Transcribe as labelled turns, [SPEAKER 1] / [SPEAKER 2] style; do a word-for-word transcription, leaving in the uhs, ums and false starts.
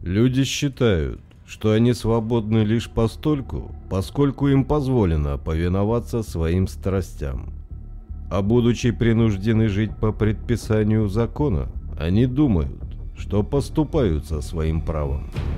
[SPEAKER 1] Люди считают, что они свободны лишь постольку, поскольку им позволено повиноваться своим страстям. А будучи принуждены жить по предписанию закона, они думают, что поступают со своим правом.